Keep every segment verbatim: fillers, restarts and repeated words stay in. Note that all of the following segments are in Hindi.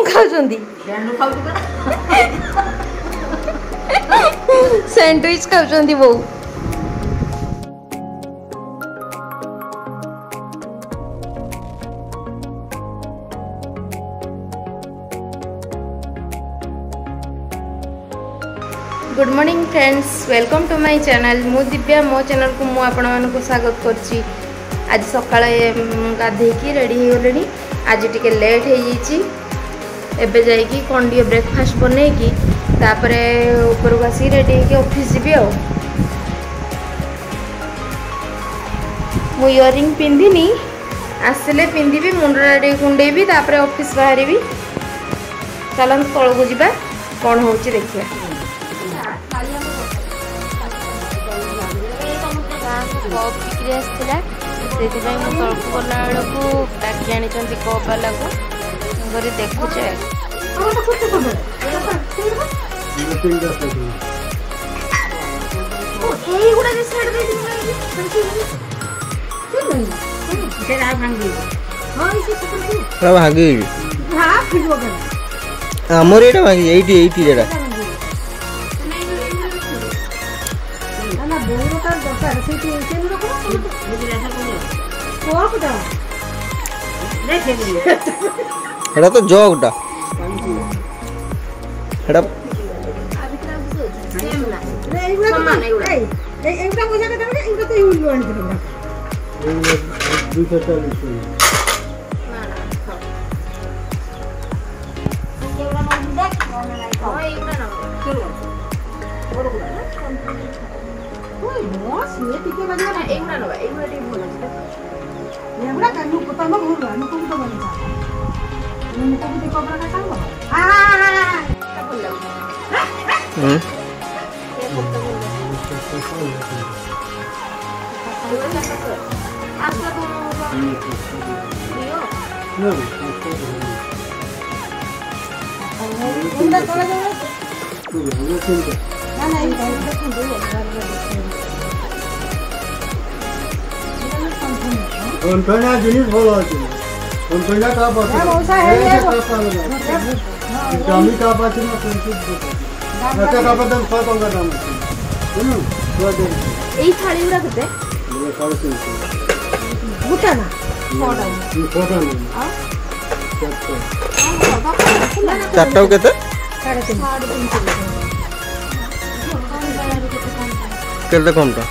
खाउछंदी सैंडविच खाउछंदी वो good morning friends welcome to my channel मु दिव्या मो चैनल को मु आपण मानक स्वागत करछि। आज सकाळे गाधेकी रेडी हो गलेनी आज टिके लेट हो जाइछि एबे जाई कि कोन दियो ब्रेकफास्ट बनै की तापरे ऊपर को आसी रेडी के ऑफिस जीबी आ मु इयरिंग पिंधिनी आसले पिंधिबी मुंडरा रे कुंडेबी तापरे ऑफिस बाहरिबी चलन तळ को जीबा कोन होछि देखिया। कप बिक्री आसला से तलक गला बेलू डाकी आनी कप वाला को देखुचे आमर एटा भांगी एटी एटी जेडा एटा तो जगटा एटा कंपना जिनिस भलो अछि कंपना का बात है दामी का बात है ना कंपनी का बात दाम सौ टका दाम सुनो तो दे एई थाली उरा कते बोले साढ़े तीन सौ गुटा ना फोटा ये फोटा नहीं हां चारटा केते साढ़े तीन केते कमटा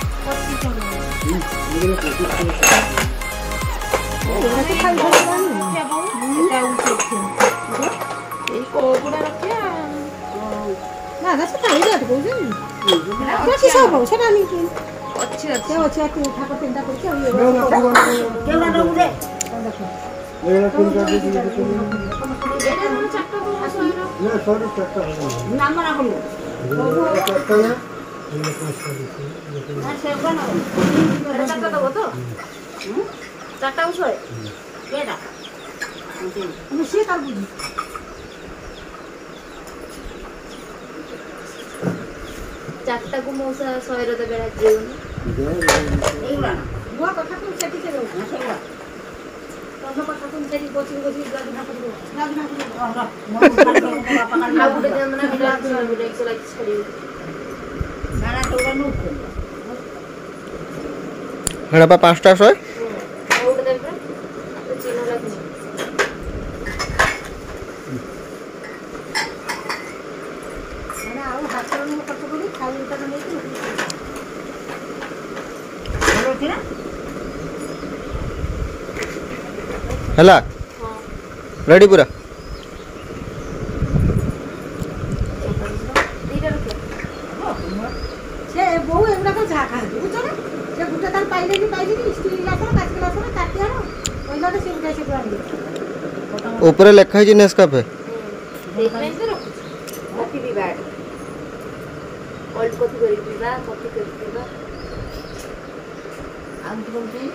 चारटा उस केटा हम से कर बुझी चारटा को मौसा सौ रो देबे जेउनी एइला बुआ कथा को सेठी से रो ना सेवा तो कथा को सेठी कोचिंग कोचिंग गाडी ना करियो गाडी ना करियो बापा का ना गुडे दे मना मिला सो गुडे एक सौ लाख छड़ी नाना तोरा नु हेडा पा पांचटा सौ हला रेडी पूरा से बहु एगुडा को झा खा बुझो ना से गुटा तार पाइले भी पाइले भी स्टील ग्लास में काच ग्लास में काटी आनो पहिला तो से गुटा से आनी ऊपर लिखा है जी नेस्काफे देखै से रखु कॉफी भी बैड ओल्ड कॉफी करी पीबा कॉफी करी पीबा आम तो बोलते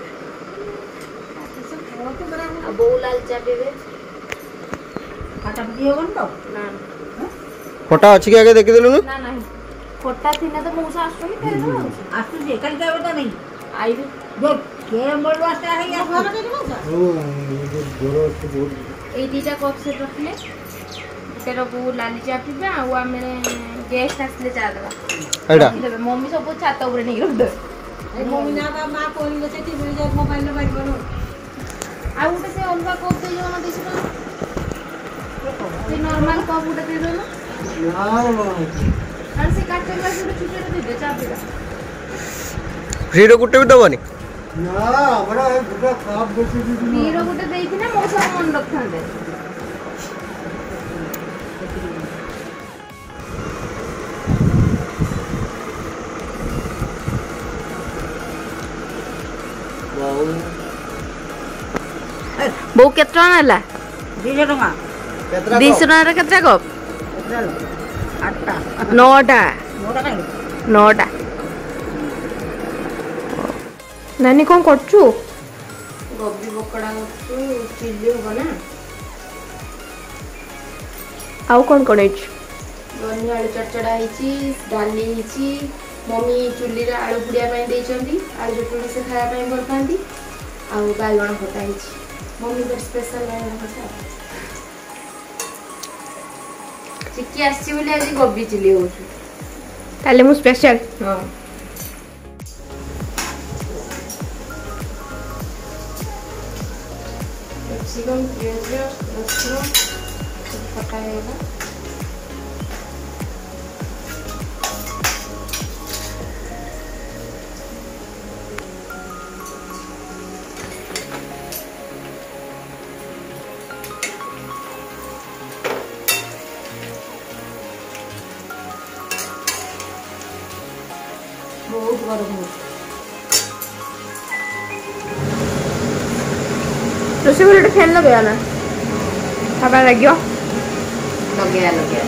अब बोलाल चा पीबे खाता पी होगन तो ना फोटा अछि के आगे देखि देलु ना नहीं फोटा थिना तो मौसा आसुनी फेर दो आसु जे कल के बता नहीं आईबे देख के मोर वास्ते है या घर के मौसा ओ ये जोरो से बहुत ये दुटा कप सेट रखिले तेरे को लाली चा पीबे आ आमे गेस्ट आसले चा देबा एडा मम्मी सब छात ऊपर नहीं रख दे मम्मी ना बा मां कोन से टी मिल जाए मोबाइल में बात बनो आ उठे से अलगा कप दे जो ना दिसना से नॉर्मल कप उठे दे दो ना ना और से काटे ग्लास उठे छुटे दे दे चा पीला फ्री रो गुटे भी दबनी ना बड़ा है बड़ा खराब बेची दी हीरो गुटे देई ना मो सब मन रखथांदे बो केतना नाला दीजे टका बीस टका केतना कप आठटा नौटा मोटा काई नौटा नानी कौन करछु गोभी पकोड़ा करछु चिल्ली हो ना आउ कौन कौन है गनी आलू चटचड़ा ହେଇଛି डाली ହେଇଛି मम्मी चुल्ली रे आलू पुड़िया ପାଇଁ ଦେଇଛନ୍ତି आलू चटणी से खाया ପାଇଁ भल पांती आउ बाइगण फटा ହେଇଛି मम्मी को स्पेशल बाइगण फटा चिक्की आसी बोले आज गोभी चिल्ली होछु ताले मु स्पेशल हां कैप्सिकम प्याज लहसुन पकाएगा बहुत गरम हो रोसे बोले फैन लगाया ना हवा लगियो लगाया लगाया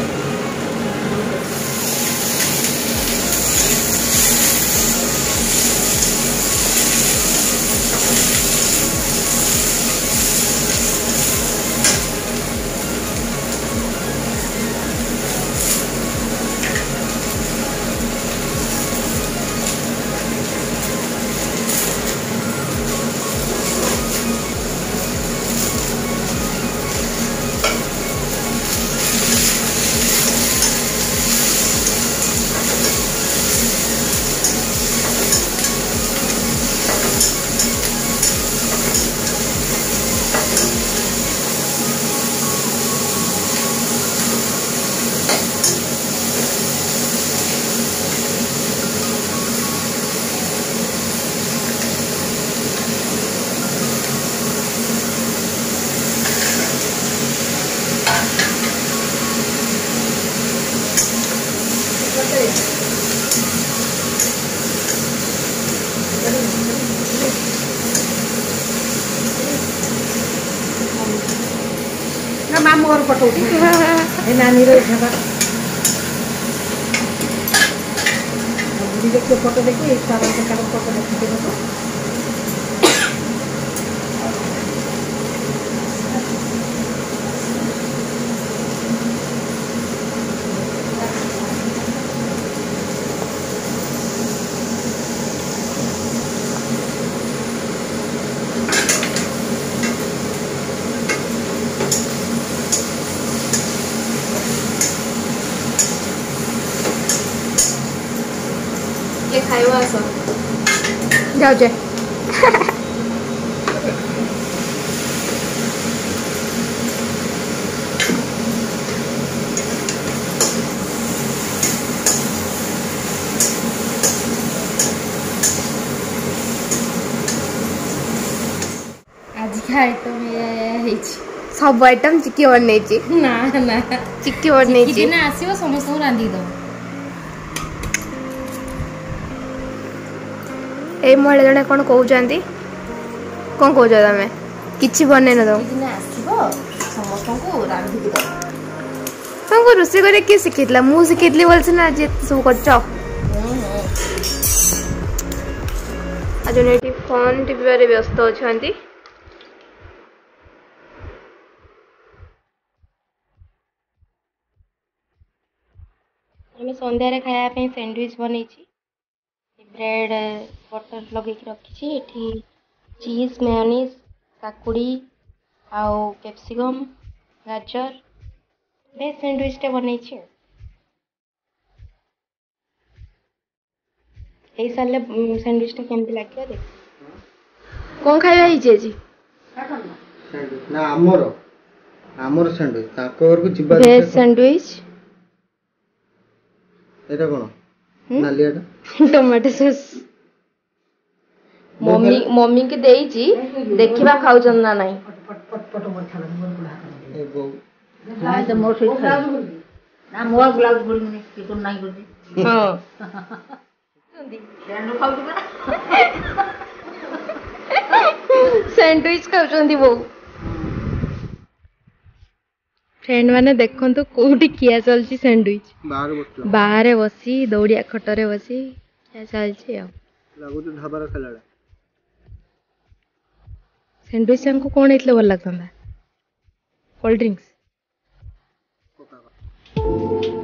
ना मामू और फोटो ए नानी रे झबा दीदी के फोटो देखो एक सारा के का फोटो देखते हो खाइबा आस जाओ जे आज का आइटम ये सब आइटम चिक्की बनै छी ना ना चिक्की बनै छी दिन आसीबो समस्त रांधी दो ए महिला जने कौन कहते कौन कौच तुम कि बन तुमको रोषे कर किए शिखी मुझे शिखी बोलছে ना आज सब कर आज फोन टीपार व्यस्त अच्छा संध्यारे खायापी सैंडविच बन ब्रेड बटर लगे रखी चीज मेयोनीज काकुड़ी आउ कैप्सिकम गाजर भेज सैंडविचटा बनैछि एई साले सैंडविचटा केमति लागियो देख कोन खाଇବା ହେଇଛି ଆଜି ନା ଆମର ଆମର ସ୍ୟାଣ୍ଡୱିଚ ତାଙ୍କ ଘରକୁ ଯିବା ଭେଜ ସैंडविच ଏଟା କଣ ନାଲିଆଟା टोमेटो सॉस मम्मी मम्मी के देइची देखिबा खाउचन ना नाही ଏ ବୋଉ ନାଇଁ ତ ମୋର ସହିତ ନା ମୋର ବ୍ଲାଉଜ ବୋଲିନି କି କୋନ ନାହିଁ ବୋଲି हां ଜାଣୁ ଖାଉଛୁ ନା सैंडविच खाउचंदी बो फ्रेंड माने देखंतु कोठी किया चलची सैंडविच ବାହାରେ ବସିଲା बाहर बसी दौड़िया खटरे बसी क्या चलची आ ଲାଗୁଛି ଢାବାର ଖାଇଲାଟା सैंडविच हमको कौन इतले भल लगता कोल्ड ड्रिंक्स